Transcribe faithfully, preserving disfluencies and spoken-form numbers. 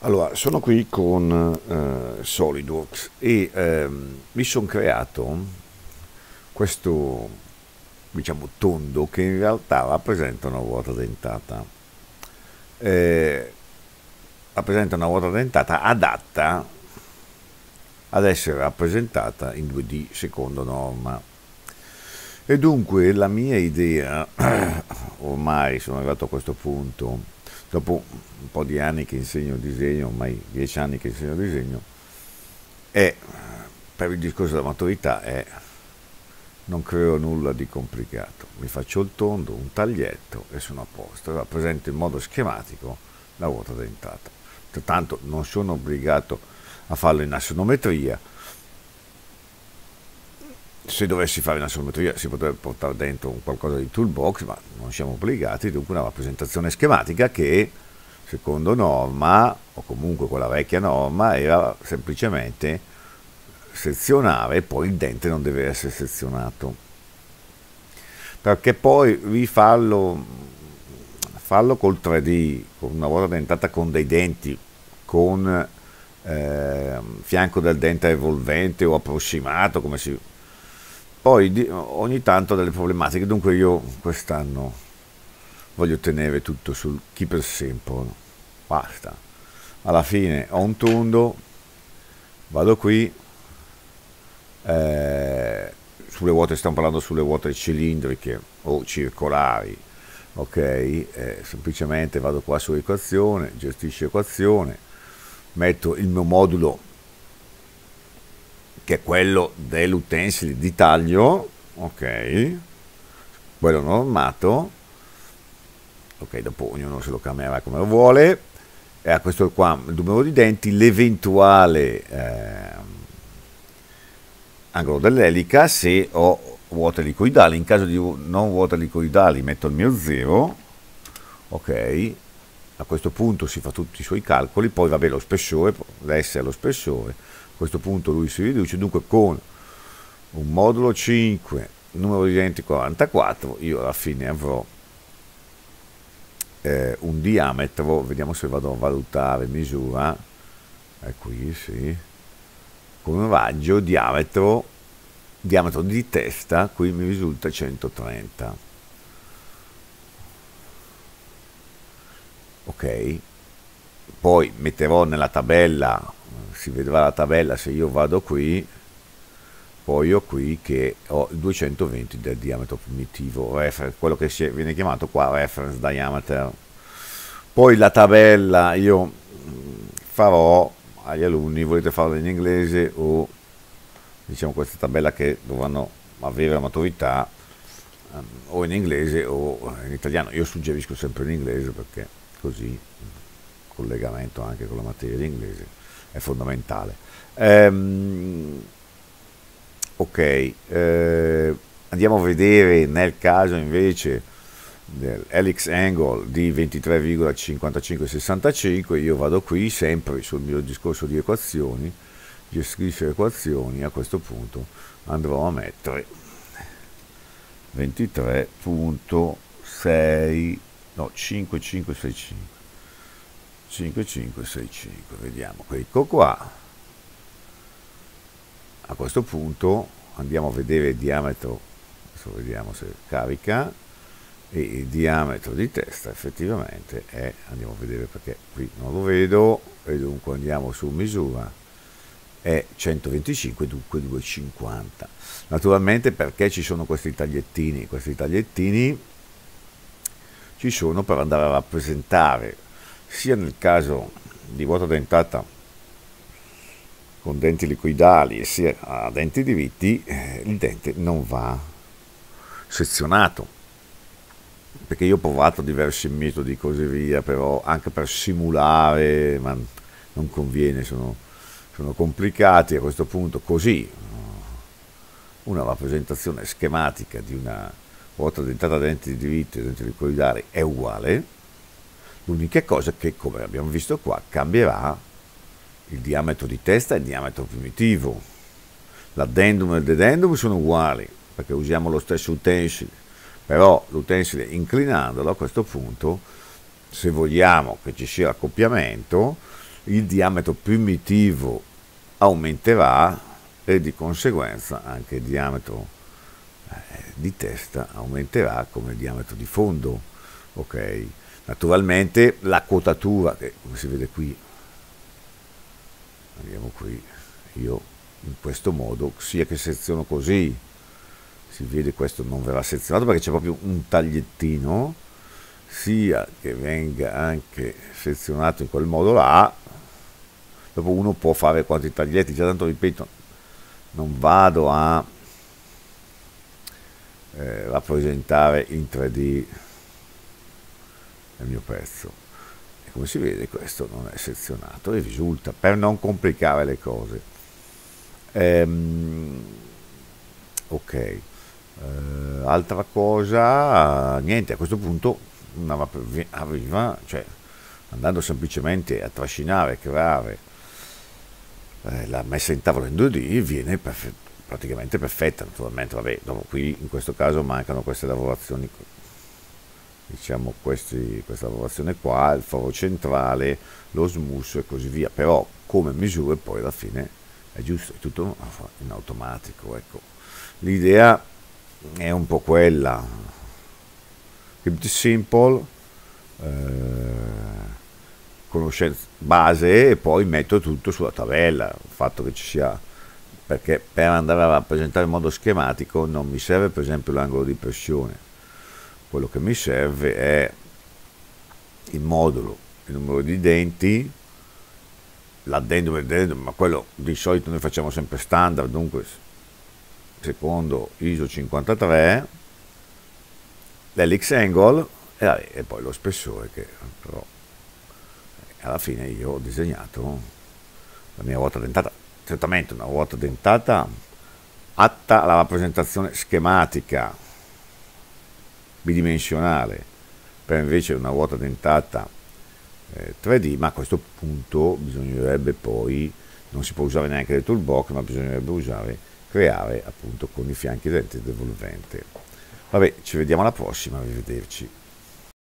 Allora, sono qui con eh, SolidWorks e ehm, mi sono creato questo, diciamo, tondo che in realtà rappresenta una ruota dentata. Eh, rappresenta una ruota dentata adatta ad essere rappresentata in due D secondo norma. E dunque la mia idea, ormai sono arrivato a questo punto, dopo un po' di anni che insegno disegno, ormai dieci anni che insegno disegno, è, per il discorso della maturità, è non creo nulla di complicato. Mi faccio il tondo, un taglietto e sono a posto. Rappresento in modo schematico la ruota dentata. Tanto non sono obbligato a farlo in assonometria. Se dovessi fare una assonometria si potrebbe portare dentro un qualcosa di toolbox, ma non siamo obbligati, dunque una rappresentazione schematica che secondo norma, o comunque quella vecchia norma, era semplicemente sezionare e poi il dente non deve essere sezionato. Perché poi rifarlo farlo col tre D, con una ruota dentata con dei denti, con eh, fianco del dente evolvente o approssimato, come si poi di, ogni tanto delle problematiche, dunque io quest'anno voglio tenere tutto sul keep it simple, basta. Alla fine ho un tondo, vado qui, eh, sulle ruote, stiamo parlando sulle ruote cilindriche o circolari, ok, eh, semplicemente vado qua su equazione, gestisci equazione, metto il mio modulo che è quello dell'utensile di taglio, ok, quello normato, ok, dopo ognuno se lo cambierà come lo vuole, e a questo qua il numero di denti, l'eventuale eh, angolo dell'elica se ho ruote elicoidali. In caso di non ruote elicoidali metto il mio zero, ok, a questo punto si fa tutti i suoi calcoli, poi vabbè lo spessore, l'S è lo spessore, a questo punto lui si riduce, dunque con un modulo cinque, numero di denti quarantaquattro, io alla fine avrò eh, un diametro, vediamo se vado a valutare misura, è qui, sì, con un raggio diametro, diametro di testa, qui mi risulta centotrenta. Ok, poi metterò nella tabella, si vedrà la tabella se io vado qui, poi ho qui che ho il duecentoventi del diametro primitivo, quello che viene chiamato qua reference diameter. Poi la tabella io farò agli alunni, volete farla in inglese o diciamo questa tabella che dovranno avere la maturità um, o in inglese o in italiano. Io suggerisco sempre in inglese perché così il collegamento anche con la materia di inglese è fondamentale. Ehm, ok, eh, andiamo a vedere nel caso invece dell'helix angle di ventitré virgola cinquantacinque sessantacinque, io vado qui sempre sul mio discorso di equazioni, gestisco equazioni, a questo punto andrò a mettere ventitré virgola sei no cinquemilacinquecentosessantacinque cinquemilacinquecentosessantacinque, vediamo, clicco qua, a questo punto andiamo a vedere il diametro, adesso vediamo se carica, e il diametro di testa effettivamente è, andiamo a vedere perché qui non lo vedo, e dunque andiamo su misura, è centoventicinque, dunque duecentocinquanta. Naturalmente perché ci sono questi tagliettini? Questi tagliettini ci sono per andare a rappresentare, sia nel caso di ruota dentata con denti liquidali sia a denti diritti, eh, il dente non va sezionato, perché io ho provato diversi metodi e così via, però anche per simulare, ma non conviene, sono, sono complicati. A questo punto così una rappresentazione schematica di una ruota dentata a denti diritti e denti liquidari è uguale, l'unica cosa che, come abbiamo visto qua, cambierà il diametro di testa e il diametro primitivo. L'addendum e il dedendum sono uguali perché usiamo lo stesso utensile, però l'utensile inclinandolo a questo punto, se vogliamo che ci sia accoppiamento, il diametro primitivo aumenterà e di conseguenza anche il diametro eh, di testa aumenterà come il diametro di fondo. Ok, naturalmente la quotatura, che come si vede qui, andiamo qui, io in questo modo, sia che seziono così, si vede questo non verrà sezionato perché c'è proprio un tagliettino, sia che venga anche sezionato in quel modo là. Dopo uno può fare quanti taglietti, già tanto ripeto, non vado a eh, rappresentare in tre D il mio pezzo. E come si vede questo non è sezionato e risulta, per non complicare le cose. Ehm, ok, eh, altra cosa, niente, a questo punto una, arriva, cioè andando semplicemente a trascinare, creare eh, la messa in tavola in due D viene perfe- praticamente perfetta. Naturalmente, vabbè, dopo qui in questo caso mancano queste lavorazioni, diciamo questi, questa lavorazione qua, il foro centrale, lo smusso e così via, però come misure poi alla fine è giusto, è tutto in automatico. Ecco, l'idea è un po' quella, keep it simple, eh, conoscenza base, e poi metto tutto sulla tabella. Il fatto che ci sia, perché per andare a rappresentare in modo schematico non mi serve per esempio l'angolo di pressione, quello che mi serve è il modulo, il numero di denti, l'addendum e il dedendum, ma quello di solito noi facciamo sempre standard, dunque secondo I S O cinquantatré, l'helix angle e, vabbè, e poi lo spessore, che però alla fine io ho disegnato la mia ruota dentata, certamente una ruota dentata atta alla rappresentazione schematica bidimensionale, per invece una ruota dentata eh, tre D, ma a questo punto bisognerebbe poi, non si può usare neanche le toolbox, ma bisognerebbe usare, creare appunto con i fianchi denti devolvente. Vabbè, ci vediamo alla prossima, arrivederci.